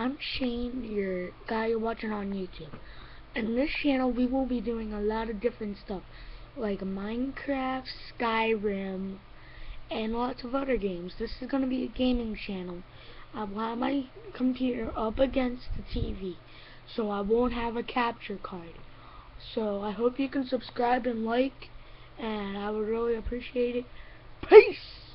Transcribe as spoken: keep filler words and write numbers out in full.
I'm Shane, your guy you're watching on YouTube. In this channel, we will be doing a lot of different stuff, like Minecraft, Skyrim, and lots of other games. This is going to be a gaming channel. I will have my computer up against the T V, so I won't have a capture card. So I hope you can subscribe and like, and I would really appreciate it. Peace!